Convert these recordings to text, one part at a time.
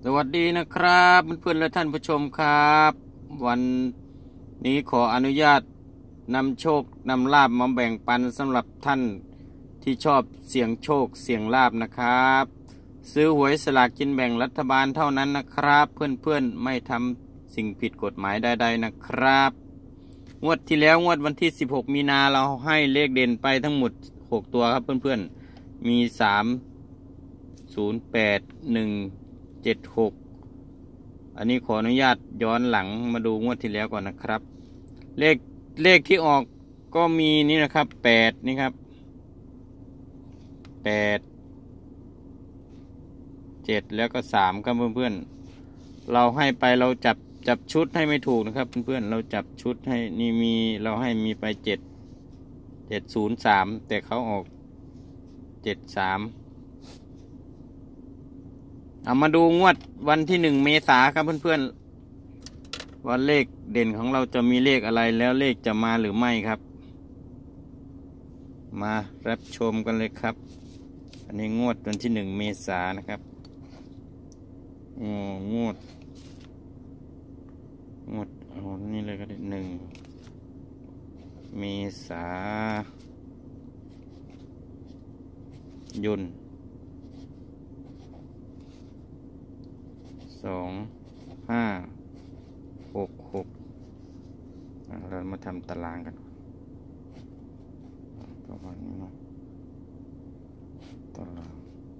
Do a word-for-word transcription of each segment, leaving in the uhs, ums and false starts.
สวัสดีนะครับเพื่อนๆและท่านผู้ชมครับวันนี้ขออนุญาตนำโชคนำลาบมาแบ่งปันสำหรับท่านที่ชอบเสี่ยงโชคเสี่ยงลาบนะครับซื้อหวยสลากกินแบ่งรัฐบาลเท่านั้นนะครับเพื่อนๆไม่ทำสิ่งผิดกฎหมายใดๆนะครับงวดที่แล้วงวดวันที่สิบหกมีนาเราให้เลขเด่นไปทั้งหมดหกตัวครับเพื่อนๆมีสาม ศูนย์ แปด หนึ่ง เจ็ด หกอันนี้ขออนุญาตย้อนหลังมาดูงวดที่แล้วก่อนนะครับเลขเลขที่ออกก็มีนี่นะครับแปดนี่ครับแปดเจ็ดแล้วก็สามครับเพื่อนๆเราให้ไปเราจับจับชุดให้ไม่ถูกนะครับเพื่อนๆเราจับชุดให้นี่มีเราให้มีไปเจ็ดเจ็ดศูนย์สามแต่เขาออกเจ็ดสามเอามาดูงวดวันที่หนึ่งเมษาครับเพื่อนๆว่าเลขเด่นของเราจะมีเลขอะไรแล้วเลขจะมาหรือไม่ครับมารับชมกันเลยครับอันนี้งวดวันที่หนึ่งเมษานะครับอ๋องวดงวดเอานี่เลยก็ได้หนึ่งเมษายนสองห้าหกหกเรามาทำตารางกันประมาณนี้เนาะตาราง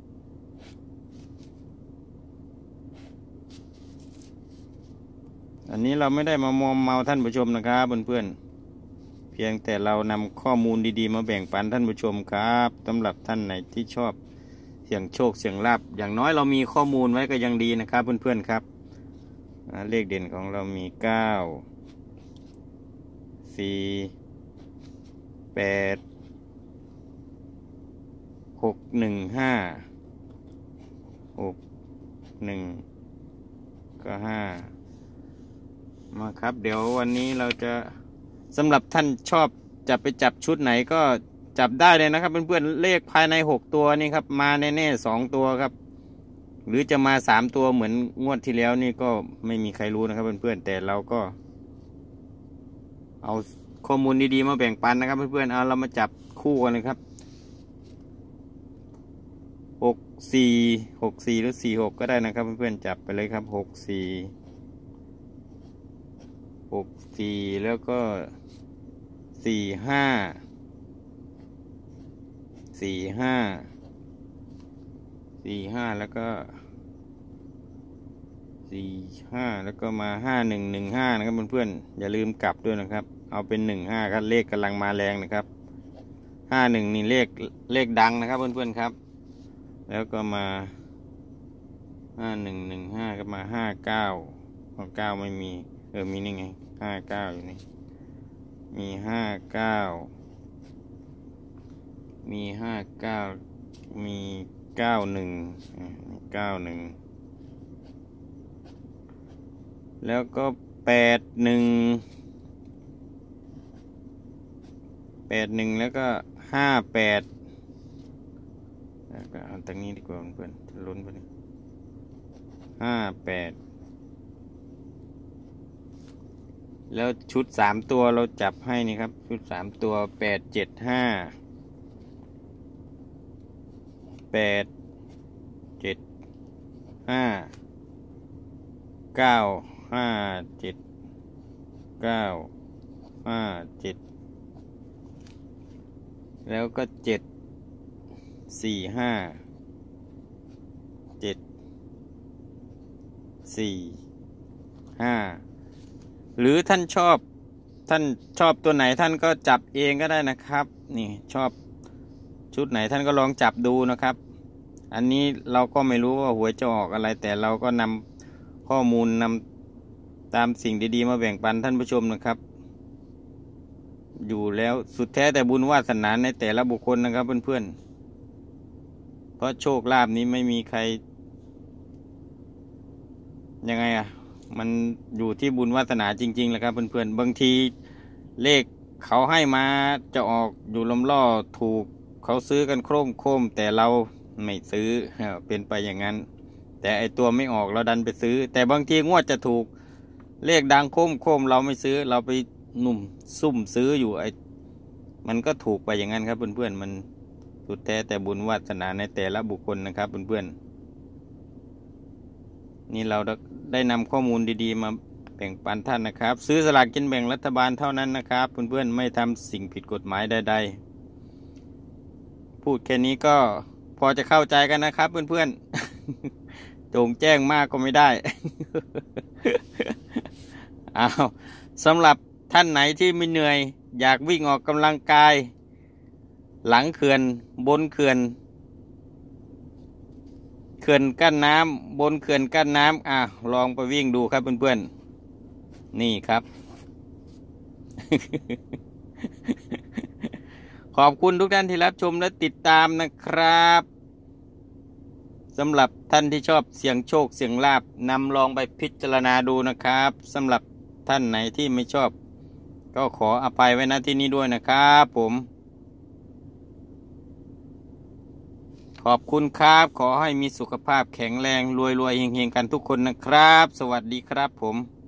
อันนี้เราไม่ได้มามอมเมาท่านผู้ชมนะครับเพื่อนๆเพียงแต่เรานำข้อมูลดีๆมาแบ่งปันท่านผู้ชมครับสำหรับท่านไหนที่ชอบเสี่ยงโชคเสี่ยงลาภอย่างน้อยเรามีข้อมูลไว้ก็ยังดีนะครับเพื่อนๆครับเลขเด่นของเรามีเก้า สี่ แปด หก หนึ่ง ห้า หก หนึ่งก็ห้ามาครับเดี๋ยววันนี้เราจะสำหรับท่านชอบจะไปจับชุดไหนก็จับได้เลยนะครับเพื่อนๆเลขภายในหกตัวนี่ครับมาแน่ๆสองตัวครับหรือจะมาสามตัวเหมือนงวดที่แล้วนี่ก็ไม่มีใครรู้นะครับเพื่อนๆแต่เราก็เอาข้อมูลดีๆมาแบ่งปันนะครับเพื่อนๆเอาเรามาจับคู่กันเลยครับหกสี่หกสี่หรือสี่หกก็ได้นะครับเพื่อนๆจับไปเลยครับหกสี่หกสี่แล้วก็สี่ห้าสี่ห้าสี่ห้าแล้วก็สี่ห้าแล้วก็มาห้าหนึ่งหนึ่งห้านะครับเพื่อนๆอย่าลืมกลับด้วยนะครับเอาเป็นหนึ่งห้าครับเลขกำลังมาแรงนะครับห้าหนึ่งนี่เลขเลขดังนะครับเพื่อนๆครับแล้วก็มาห้าหนึ่งหนึ่งห้าก็มาห้าเก้าเก้าไม่มีเออมีนี่ไงห้าเก้าอยู่นี่มีห้าเก้ามีห้าเก้ามีเก้าหนึ่งเก้าหนึ่งแล้วก็แปดหนึ่งแปดหนึ่งแล้วก็ห้าแปดแล้วก็เอาตรงนี้ดีกว่าเพื่อนจะลุ้นไปนี่ห้าแปดแล้วชุดสามตัวเราจับให้นี่ครับชุดสามตัวแปดเจ็ดห้าแปดเจ็ดห้าเก้าห้าเจ็ดเก้าห้าเจ็ดแล้วก็เจ็ดสี่ห้าเจ็ดสี่ห้าหรือท่านชอบท่านชอบตัวไหนท่านก็จับเองก็ได้นะครับนี่ชอบชุดไหนท่านก็ลองจับดูนะครับอันนี้เราก็ไม่รู้ว่าหวยจะออกอะไรแต่เราก็นำข้อมูลนำตามสิ่งดีๆมาแบ่งปันท่านผู้ชมนะครับอยู่แล้วสุดแท้แต่บุญวาสนาในแต่ละบุคคลนะครับเพื่อนๆเพราะโชคลาภนี้ไม่มีใครยังไงอะมันอยู่ที่บุญวาสนาจริงๆแหละครับเพื่อนๆบางทีเลขเขาให้มาจะออกอยู่ลำล่อถูกเขาซื้อกันโคร่มโคร่มแต่เราไม่ซื้อเป็นไปอย่างนั้นแต่ไอตัวไม่ออกเราดันไปซื้อแต่บางทีงวดจะถูกเลขดังโค้มโค้มเราไม่ซื้อเราไปหนุ่มซุ่มซื้ออยู่ไอมันก็ถูกไปอย่างนั้นครับเพื่อนๆมันสุดแท้แต่บุญวาสนาในแต่ละบุคคลนะครับเพื่อนๆนี่เราได้นำข้อมูลดีๆมาแบ่งปันท่านนะครับซื้อสลากกินแบ่งรัฐบาลเท่านั้นนะครับเพื่อนๆไม่ทำสิ่งผิดกฎหมายใดๆพูดแค่นี้ก็พอจะเข้าใจกันนะครับเพื่อนๆโจงแจ้งมากก็ไม่ได้ อ้าวสำหรับท่านไหนที่ไม่เหนื่อยอยากวิ่งออกกำลังกายหลังเขื่อนบนเขื่อนเขื่อนกั้นน้ำบนเขื่อนกั้นน้ำอ่ะลองไปวิ่งดูครับเพื่อนๆนี่ครับ ขอบคุณทุกท่านที่รับชมและติดตามนะครับสำหรับท่านที่ชอบเสี่ยงโชคเสี่ยงลาภนำลองไปพิจารณาดูนะครับสำหรับท่านไหนที่ไม่ชอบก็ขออภัยไว้ณที่นี้ด้วยนะครับผมขอบคุณครับขอให้มีสุขภาพแข็งแรงรวยๆเฮงๆกันทุกคนนะครับสวัสดีครับผม